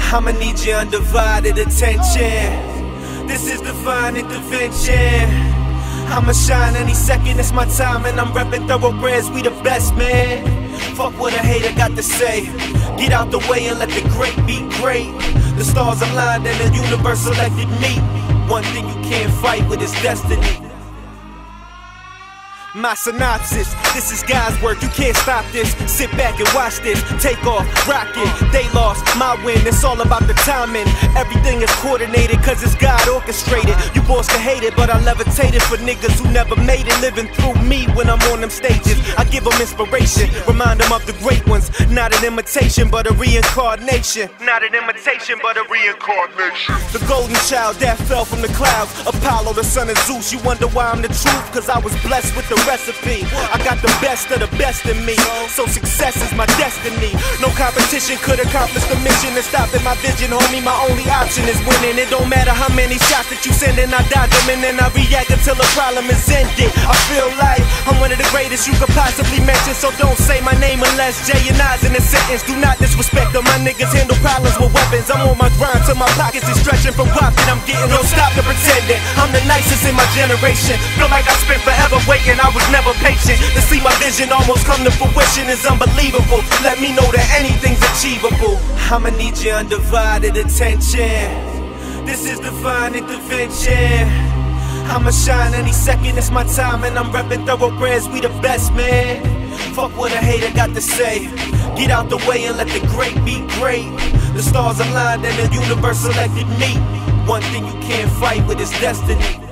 I'ma need your undivided attention. This is divine intervention. I'ma shine any second, it's my time, and I'm reppin' thoroughbreds, we the best, man. Fuck what a hater got to say. Get out the way and let the great be great. The stars aligned and the universe selected me. One thing you can't fight with is destiny. My synopsis, this is God's work, you can't stop this. Sit back and watch this, take off, rock it. They lost, my win, it's all about the timing. Everything is coordinated cause it's God orchestrated. You boys can hate it, but I levitated for niggas who never made it. Living through me when I'm on them stages. I give them inspiration, remind them of the great ones. Not an imitation, but a reincarnation. Not an imitation, but a reincarnation. The golden child that fell from the clouds, Apollo, the son of Zeus. You wonder why I'm the truth, cause I was blessed with the recipe. I got the best of the best in me, so success is my destiny. No competition could accomplish the mission and stop in my vision, homie. My only option is winning. It don't matter how many shots that you send, and I dodge them and then I react until the problem is ended. I feel like I'm one of the greatest you could possibly mention, so don't say my name unless J and I's in a sentence. Do not disrespect them, my niggas handle problems with weapons. I'm on my grind till my pockets is stretching from whopping. I'm getting no stop to pretending I'm the nicest in my generation. Feel like I spent forever waiting, I was never patient. To see my vision almost come to fruition is unbelievable. Let me know that anything's achievable. I'ma need your undivided attention. This is divine intervention. I'ma shine any second, it's my time, and I'm reppin' thoroughbreds, we the best, man. Fuck what a hater got to say. Get out the way and let the great be great. The stars aligned and the universe selected me. One thing you can't fight with is destiny.